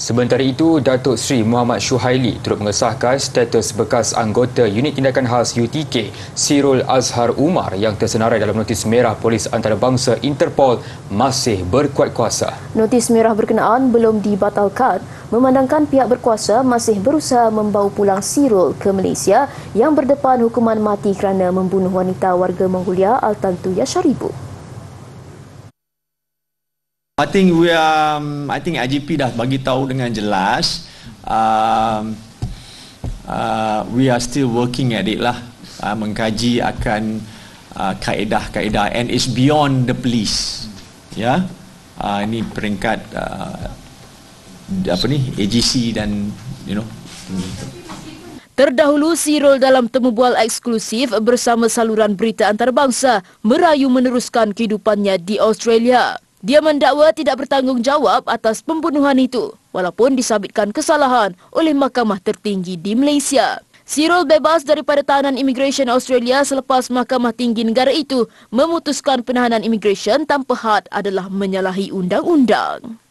Sementara itu, Datuk Seri Muhammad Syuhaili turut mengesahkan status bekas anggota Unit Tindakan Khas UTK, Sirul Azhar Umar yang tersenarai dalam notis merah Polis Antarabangsa Interpol masih berkuat kuasa. Notis merah berkenaan belum dibatalkan, memandangkan pihak berkuasa masih berusaha membawa pulang Sirul ke Malaysia yang berdepan hukuman mati kerana membunuh wanita warga Mongolia Altantu Yasharibu. I think IGP dah bagi tahu dengan jelas. We are still working at it lah, mengkaji akan kaedah-kaedah, and it's beyond the police. Ya, ini peringkat AGC dan Terdahulu, Sirul dalam temubual eksklusif bersama saluran berita antarabangsa merayu meneruskan kehidupannya di Australia. Dia mendakwa tidak bertanggungjawab atas pembunuhan itu, walaupun disabitkan kesalahan oleh Mahkamah Tertinggi di Malaysia. Sirul bebas daripada tahanan imigresen Australia selepas Mahkamah Tinggi negara itu memutuskan penahanan imigresen tanpa had adalah menyalahi undang-undang.